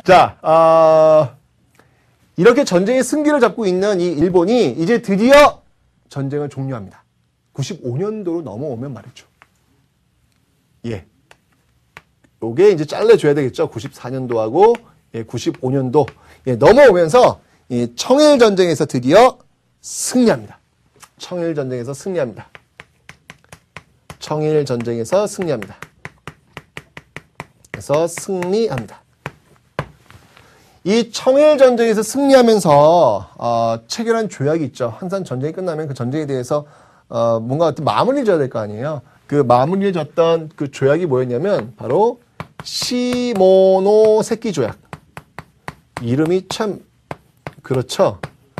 자, 이렇게 전쟁의 승기를 잡고 있는 이 일본이 이제 드디어 전쟁을 종료합니다. 95년도로 넘어오면 말이죠. 예. 요게 이제 잘라줘야 되겠죠. 94년도하고 95년도 넘어오면서 이 청일 전쟁에서 드디어 승리합니다. 청일 전쟁에서 승리합니다. 청일 전쟁에서 승리합니다. 그래서 승리합니다. 이 청일 전쟁에서 승리하면서 체결한 조약이 있죠. 항상 전쟁이 끝나면 그 전쟁에 대해서 뭔가 어떤 마무리를 져야 될 거 아니에요. 그 마무리를 졌던 그 조약이 뭐였냐면 바로 시모노세키 조약. 이름이 참 그렇죠.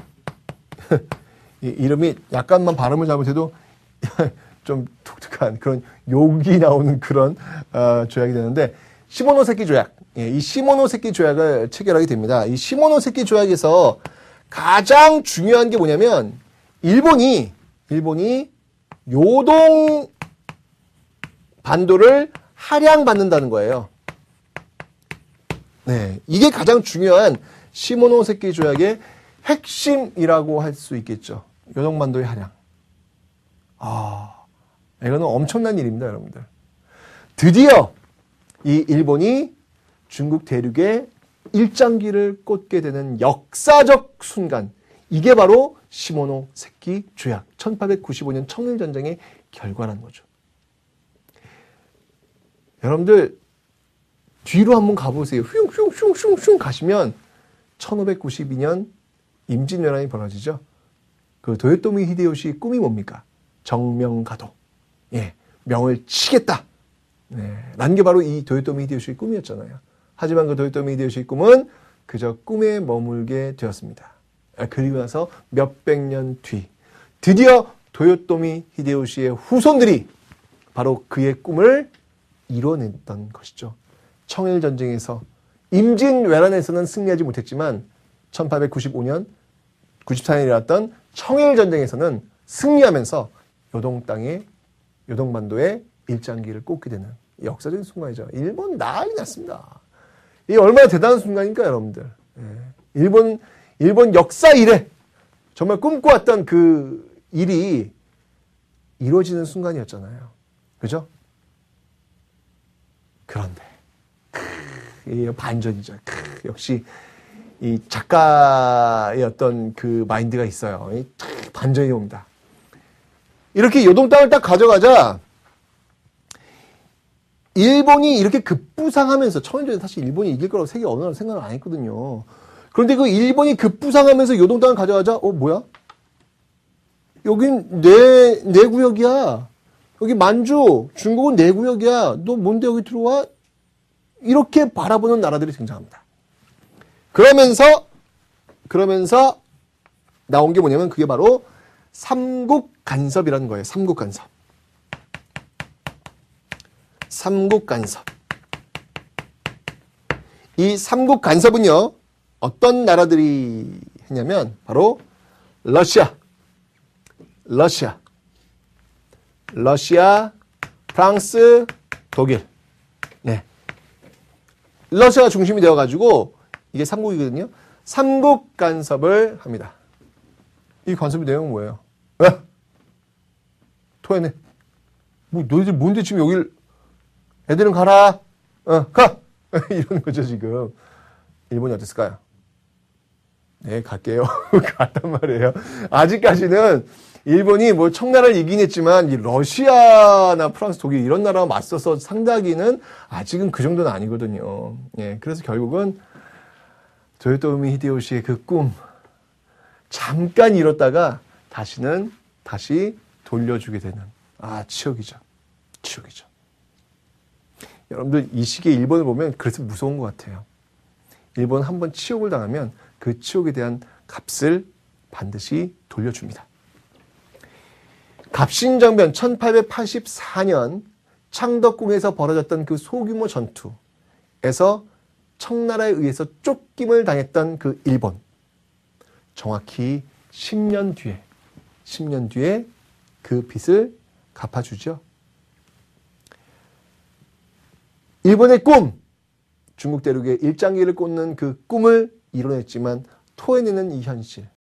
이름이 약간만 발음을 잘못해도 좀 독특한 그런 욕이 나오는 그런 조약이 되는데 시모노세키 조약. 이 시모노세키 조약을 체결하게 됩니다. 이 시모노세키 조약에서 가장 중요한 게 뭐냐면 일본이 요동 반도를 할양받는다는 거예요. 네, 이게 가장 중요한 시모노세키 조약의 핵심이라고 할 수 있겠죠. 요동 반도의 할양. 이거는 엄청난 일입니다, 여러분들. 드디어 이 일본이 중국 대륙에 일장기를 꽂게 되는 역사적 순간. 이게 바로 시모노세키 조약. 1895년 청일전쟁의 결과라는 거죠. 여러분들 뒤로 한번 가보세요. 슝슝슝슝 가시면 1592년 임진왜란이 벌어지죠. 그 도요토미 히데요시의 꿈이 뭡니까? 정명가도. 예, 명을 치겠다. 네, 라는 게 바로 이 도요토미 히데요시의 꿈이었잖아요. 하지만 그 도요토미 히데요시의 꿈은 그저 꿈에 머물게 되었습니다. 그리고 나서 몇백 년 뒤 드디어 도요토미 히데요시의 후손들이 바로 그의 꿈을 이뤄냈던 것이죠. 청일전쟁에서 임진왜란에서는 승리하지 못했지만 1895년 94년에 일어났던 청일전쟁에서는 승리하면서 요동반도의 일장기를 꽂게 되는 역사적인 순간이죠. 일본 난리 났습니다. 이게 얼마나 대단한 순간입니까, 여러분들. 일본 역사 이래 정말 꿈꿔왔던 그 일이 이루어지는 순간이었잖아요. 그죠? 그런데 이 반전이죠. 역시 이 작가의 어떤 그 마인드가 있어요. 반전이 옵니다. 이렇게 요동 땅을 딱 가져가자 일본이 이렇게 급부상하면서 청일전에 사실 일본이 이길 거라고 세계 어느 나라 생각을 안 했거든요. 그런데 그 일본이 급부상하면서 요동 땅을 가져가자 뭐야? 여긴 내 구역이야. 여기 만주, 중국은 내 구역이야. 너 뭔데 여기 들어와? 이렇게 바라보는 나라들이 등장합니다. 그러면서 나온 게 뭐냐면 그게 바로 삼국간섭이라는 거예요. 삼국간섭. 이 삼국간섭은요. 어떤 나라들이 했냐면 바로 러시아, 프랑스, 독일. 네. 러시아가 중심이 되어가지고 이게 삼국이거든요. 삼국 간섭을 합니다. 이 간섭의 내용은 뭐예요? 토해내. 너희들 뭔데 지금 여길 애들은 가라. 가. 이러는 거죠 지금. 일본이 어땠을까요? 네, 갈게요. 갔단 말이에요. 아직까지는 일본이 뭐 청나라를 이긴 했지만 이 러시아나 프랑스, 독일 이런 나라와 맞서서 상대하기는 아직은 그 정도는 아니거든요. 예, 그래서 결국은 도요토미 히데요시의 그 꿈 잠깐 이뤘다가 다시 돌려주게 되는 치욕이죠. 여러분들 이 시기에 일본을 보면 그래서 무서운 것 같아요. 일본 한번 치욕을 당하면 그 치욕에 대한 값을 반드시 돌려줍니다. 갑신정변 1884년 창덕궁에서 벌어졌던 그 소규모 전투에서 청나라에 의해서 쫓김을 당했던 그 일본. 정확히 10년 뒤에 그 빚을 갚아주죠. 일본의 꿈, 중국 대륙의 일장기를 꽂는 그 꿈을 이뤄냈지만 토해내는 이 현실.